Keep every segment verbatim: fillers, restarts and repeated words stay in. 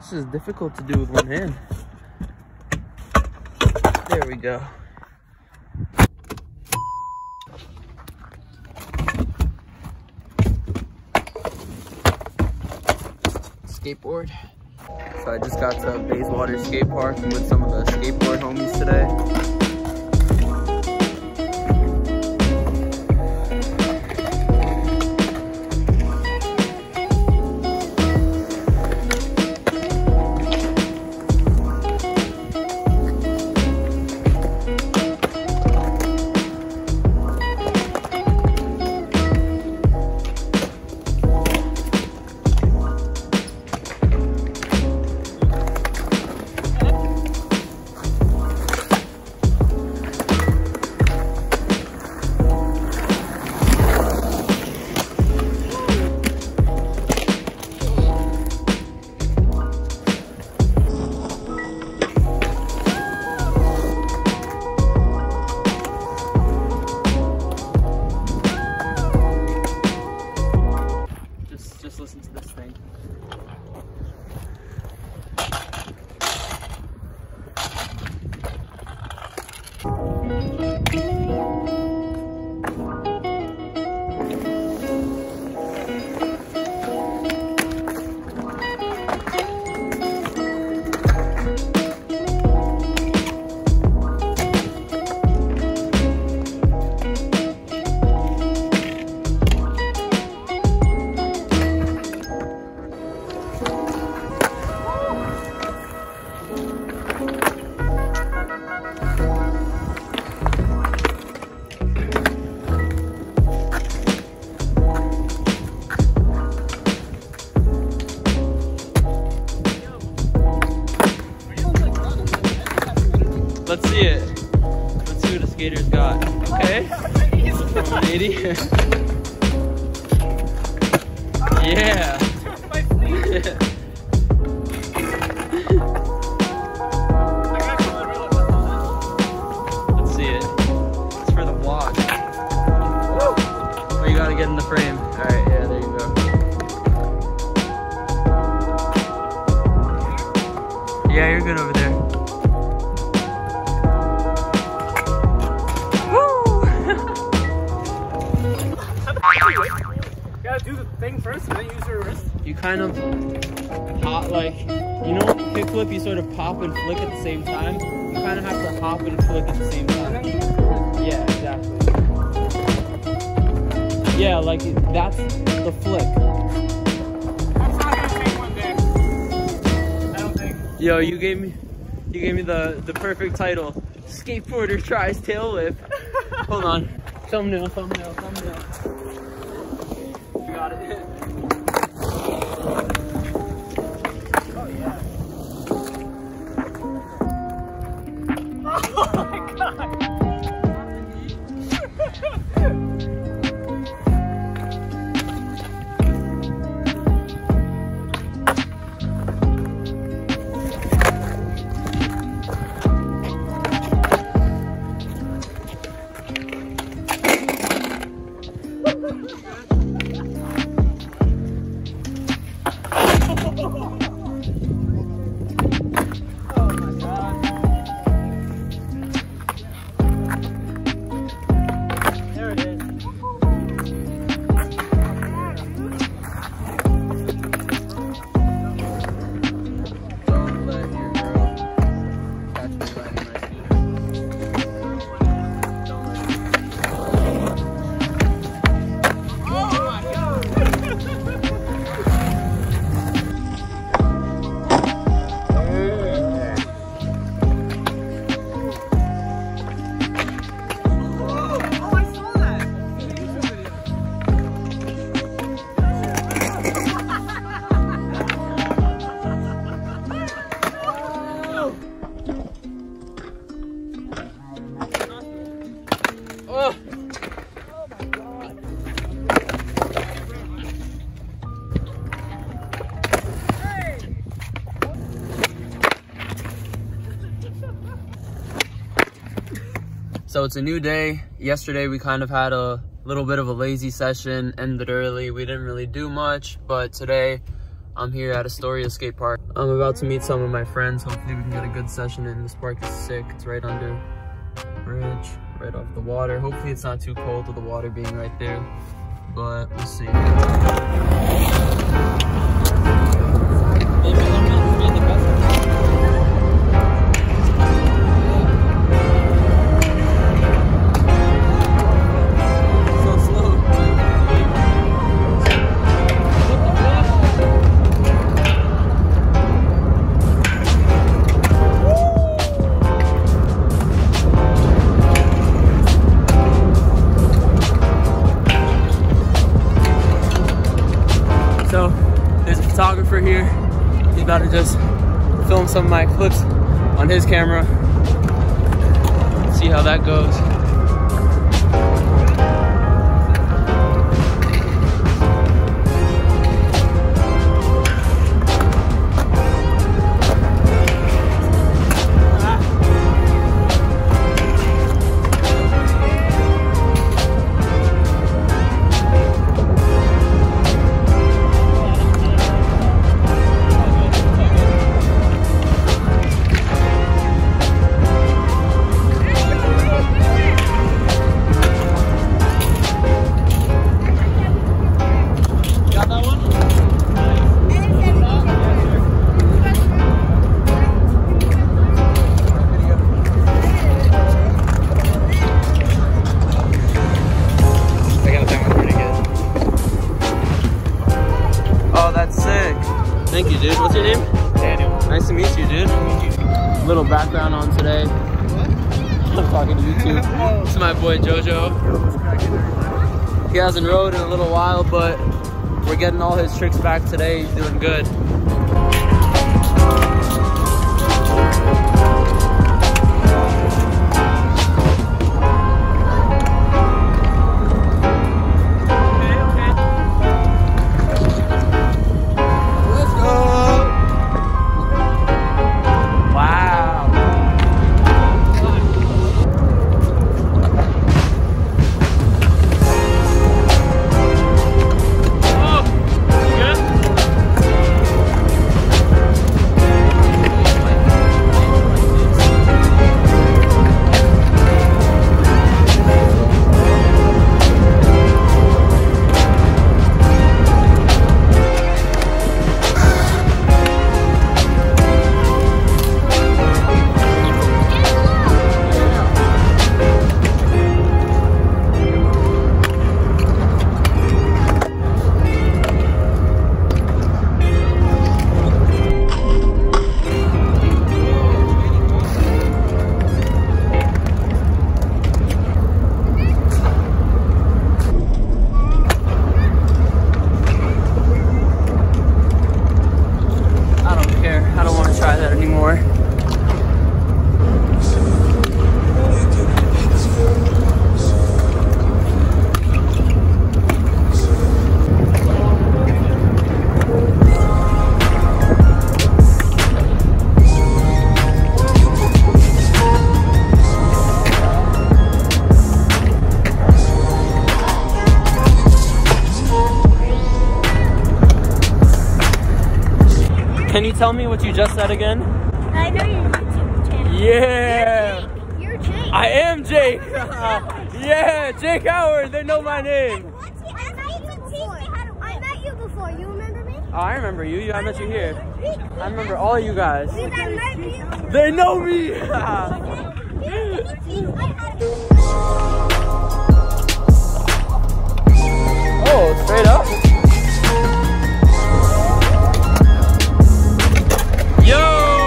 This is difficult to do with one hand. There we go. Skateboard. So I just got to Bayswater Skate Park with some of the skateboard homies today. Listen to this thing. Let's see it. Let's see what the skaters got. Okay. eighty. Yeah. Let's see it. It's for the vlog. Oh, you gotta get in the frame. All right. Yeah. There you go. Yeah, you're good over there. You gotta do the thing first and then use your wrist. You kind of hop, like, you know, kickflip, you sort of pop and flick at the same time. You kind of have to hop and flick at the same time. Yeah, exactly. Yeah, like, that's the flick. That's not gonna take one day. I don't think. Yo, you gave me, you gave me the, the perfect title. Skateboarder tries tail whip. Hold on. Thumbnail, thumbnail, thumbnail. You got it. Oh yeah. Oh my god. So it's a new day. Yesterday we kind of had a little bit of a lazy session, ended early. We didn't really do much, but today I'm here at Astoria Skate Park. I'm about to meet some of my friends. Hopefully we can get a good session in. This park is sick. It's right under the bridge, right off the water. Hopefully it's not too cold with the water being right there, but we'll see. So there's a photographer here. He's about to just film some of my flips on his camera. See how that goes. Thank you, dude. What's your name? Daniel. Nice to meet you, dude. Little background on today. I'm talking to you too. This is my boy Jojo. He hasn't rode in a little while, but we're getting all his tricks back today. He's doing good. Can you tell me what you just said again? I know your YouTube channel. Yeah! You're Jake. You're Jake. I am Jake! Yeah, Jake Howard, they know my name. I met you before. You remember me? Oh, I remember you. you I met you here. I remember all you guys. I met you. They know me! Oh, straight up? Yo!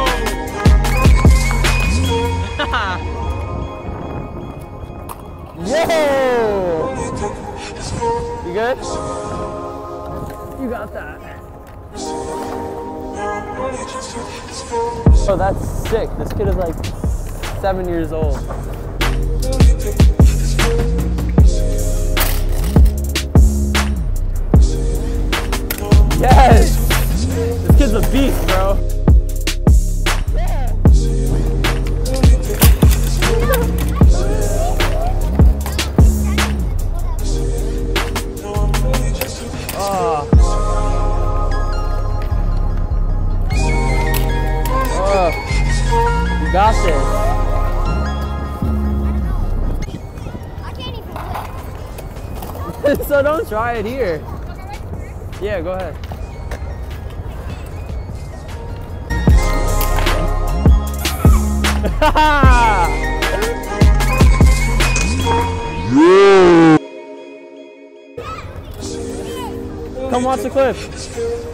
Yo! You good? You got that. Oh, that's sick. This kid is like seven years old. Yes! This kid's a beast, bro. this? I can't even flip. So don't try it here. Yeah, go ahead. Come watch the clip.